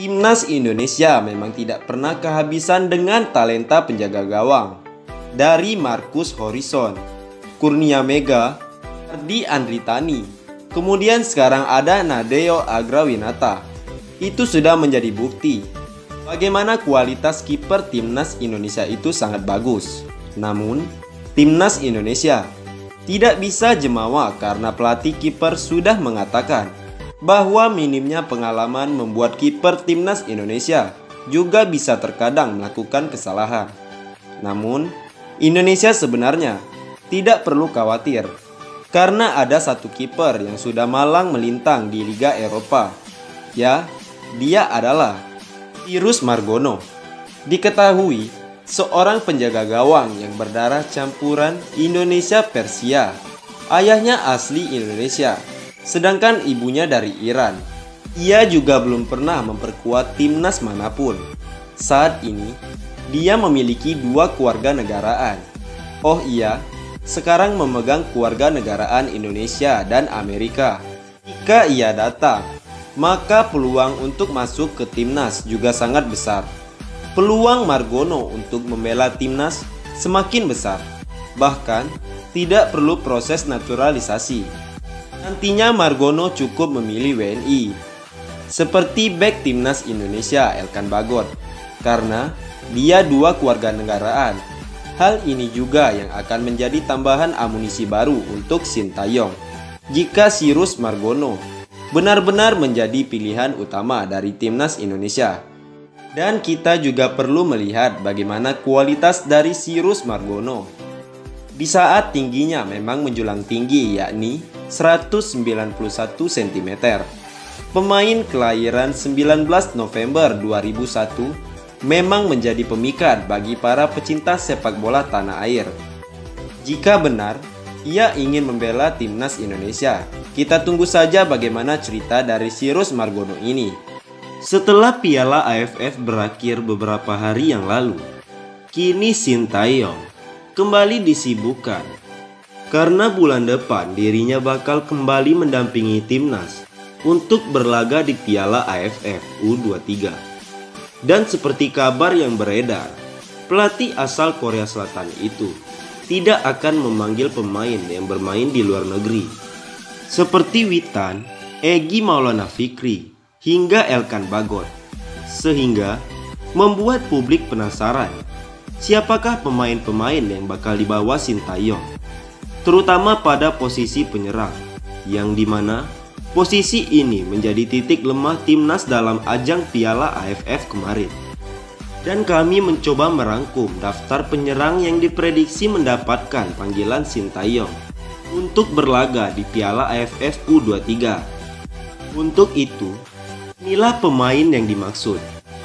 Timnas Indonesia memang tidak pernah kehabisan dengan talenta penjaga gawang. Dari Marcus Horizon, Kurnia Mega, Ardi Andritani, kemudian sekarang ada Nadeo Agrawinata. Itu sudah menjadi bukti bagaimana kualitas kiper Timnas Indonesia itu sangat bagus. Namun, Timnas Indonesia tidak bisa jemawa karena pelatih kiper sudah mengatakan bahwa minimnya pengalaman membuat kiper Timnas Indonesia juga bisa terkadang melakukan kesalahan. Namun, Indonesia sebenarnya tidak perlu khawatir karena ada satu kiper yang sudah malang melintang di Liga Eropa. Ya, dia adalah Cyrus Margono. Diketahui seorang penjaga gawang yang berdarah campuran Indonesia-Persia. Ayahnya asli Indonesia, sedangkan ibunya dari Iran. Ia juga belum pernah memperkuat timnas manapun. Saat ini, dia memiliki 2 kewarganegaraan. Oh iya, sekarang memegang kewarganegaraan Indonesia dan Amerika. Jika ia datang, maka peluang untuk masuk ke timnas juga sangat besar. Peluang Margono untuk membela timnas semakin besar. Bahkan, tidak perlu proses naturalisasi. Nantinya Margono cukup memilih WNI, seperti bek timnas Indonesia Elkan Bagot, karena dia 2 kewarganegaraan. Hal ini juga yang akan menjadi tambahan amunisi baru untuk Sintayong jika Cyrus Margono benar-benar menjadi pilihan utama dari timnas Indonesia. Dan kita juga perlu melihat bagaimana kualitas dari Cyrus Margono. Di saat tingginya memang menjulang tinggi, yakni 191 cm. Pemain kelahiran 19 November 2001 memang menjadi pemikat bagi para pecinta sepak bola tanah air. Jika benar, ia ingin membela timnas Indonesia. Kita tunggu saja bagaimana cerita dari Cyrus Margono ini. Setelah Piala AFF berakhir beberapa hari yang lalu, kini Sintayong kembali disibukkan karena bulan depan dirinya bakal kembali mendampingi timnas untuk berlaga di Piala AFF U23. Dan seperti kabar yang beredar, pelatih asal Korea Selatan itu tidak akan memanggil pemain yang bermain di luar negeri seperti Witan, Egy Maulana Fikri, hingga Elkan Bagot, sehingga membuat publik penasaran siapakah pemain-pemain yang bakal dibawa Sintayong, terutama pada posisi penyerang, yang dimana posisi ini menjadi titik lemah timnas dalam ajang Piala AFF kemarin. Dan kami mencoba merangkum daftar penyerang yang diprediksi mendapatkan panggilan Sintayong untuk berlaga di Piala AFF U23. Untuk itu, inilah pemain yang dimaksud.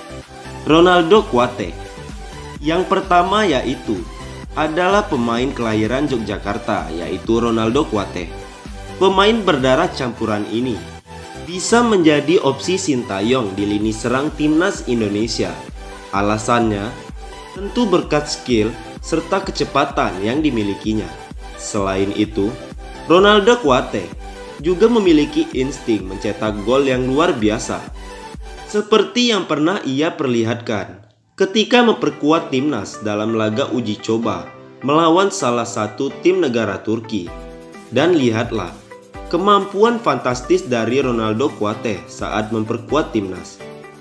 Ronaldo Kuate. Yang pertama yaitu adalah pemain kelahiran Yogyakarta, yaitu Ronaldo Kuate. Pemain berdarah campuran ini bisa menjadi opsi Sintayong di lini serang timnas Indonesia. Alasannya tentu berkat skill serta kecepatan yang dimilikinya. Selain itu, Ronaldo Kuate juga memiliki insting mencetak gol yang luar biasa, seperti yang pernah ia perlihatkan ketika memperkuat timnas dalam laga uji coba melawan salah satu tim negara Turki. Dan lihatlah kemampuan fantastis dari Ronaldo Kuate saat memperkuat timnas.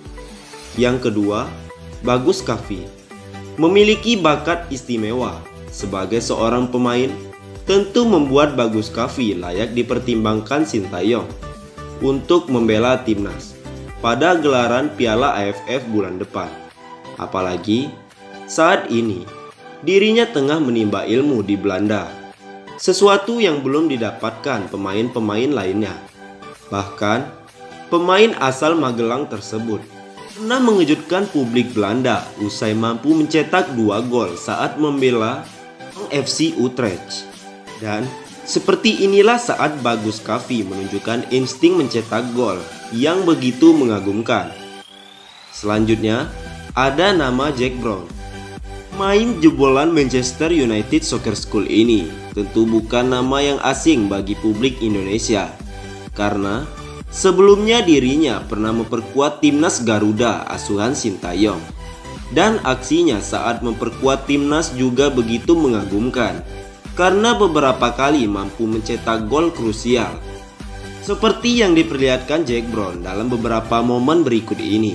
Yang kedua, Bagus Kavi memiliki bakat istimewa. Sebagai seorang pemain, tentu membuat Bagus Kavi layak dipertimbangkan Sintayong untuk membela timnas pada gelaran Piala AFF bulan depan. Apalagi saat ini dirinya tengah menimba ilmu di Belanda, sesuatu yang belum didapatkan pemain-pemain lainnya. Bahkan pemain asal Magelang tersebut pernah mengejutkan publik Belanda usai mampu mencetak 2 gol saat membela FC Utrecht. Dan seperti inilah saat Bagus Kavi menunjukkan insting mencetak gol yang begitu mengagumkan. Selanjutnya ada nama Jack Brown. Main jebolan Manchester United Soccer School ini tentu bukan nama yang asing bagi publik Indonesia, karena Sebelumnya dirinya pernah memperkuat timnas Garuda asuhan Sintayong. Dan aksinya saat memperkuat timnas juga begitu mengagumkan karena beberapa kali mampu mencetak gol krusial. Seperti yang diperlihatkan Jack Brown dalam beberapa momen berikut ini.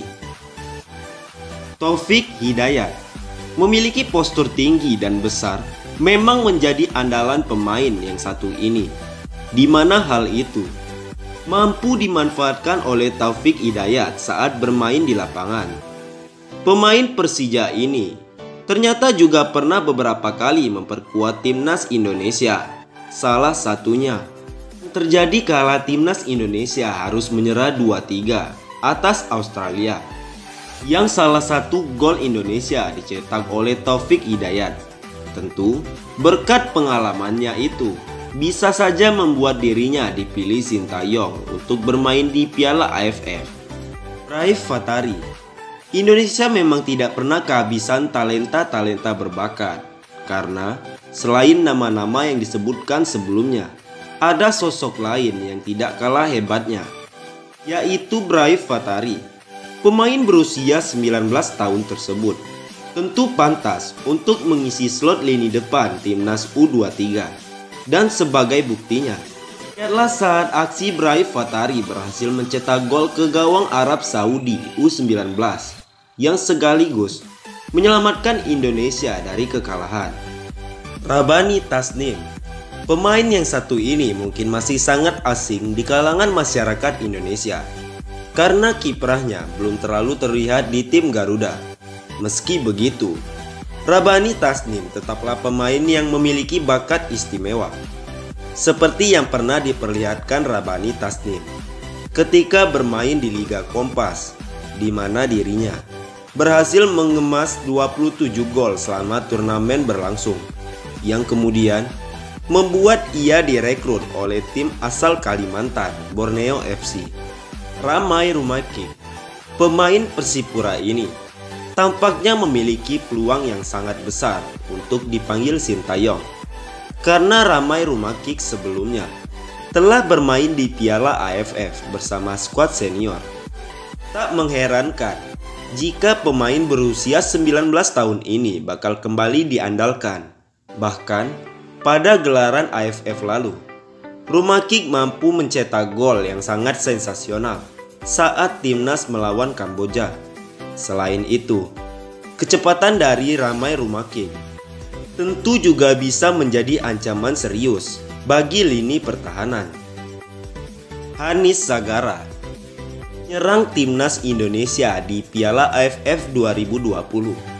Taufik Hidayat memiliki postur tinggi dan besar, memang menjadi andalan pemain yang satu ini, di mana hal itu mampu dimanfaatkan oleh Taufik Hidayat saat bermain di lapangan. Pemain Persija ini ternyata juga pernah beberapa kali memperkuat timnas Indonesia. Salah satunya terjadi kala timnas Indonesia harus menyerah 2-3 atas Australia, yang salah satu gol Indonesia dicetak oleh Taufik Hidayat. Tentu berkat pengalamannya itu bisa saja membuat dirinya dipilih Sintayong untuk bermain di Piala AFF. Raif Fatari, Indonesia memang tidak pernah kehabisan talenta-talenta berbakat, karena selain nama-nama yang disebutkan sebelumnya, ada sosok lain yang tidak kalah hebatnya, yaitu Raif Fatari. Pemain berusia 19 tahun tersebut tentu pantas untuk mengisi slot lini depan timnas U23. Dan sebagai buktinya, lihatlah saat aksi Raif Fatari berhasil mencetak gol ke gawang Arab Saudi U19 yang sekaligus menyelamatkan Indonesia dari kekalahan. Rabani Tasnim, pemain yang satu ini mungkin masih sangat asing di kalangan masyarakat Indonesia karena kiprahnya belum terlalu terlihat di tim Garuda. Meski begitu, Rabani Tasnim tetaplah pemain yang memiliki bakat istimewa, seperti yang pernah diperlihatkan Rabani Tasnim ketika bermain di Liga Kompas, di mana dirinya berhasil mengemas 27 gol selama turnamen berlangsung, yang kemudian membuat ia direkrut oleh tim asal Kalimantan, Borneo FC. Ramai Rumakik, pemain Persipura ini tampaknya memiliki peluang yang sangat besar untuk dipanggil Sintayong, karena Ramai Rumakik sebelumnya telah bermain di Piala AFF bersama skuad senior. Tak mengherankan jika pemain berusia 19 tahun ini bakal kembali diandalkan. Bahkan pada gelaran AFF lalu, Rumakik mampu mencetak gol yang sangat sensasional saat timnas melawan Kamboja. Selain itu, kecepatan dari Ramai Rumakik tentu juga bisa menjadi ancaman serius bagi lini pertahanan. Hanis Sagara, penyerang timnas Indonesia di Piala AFF 2020,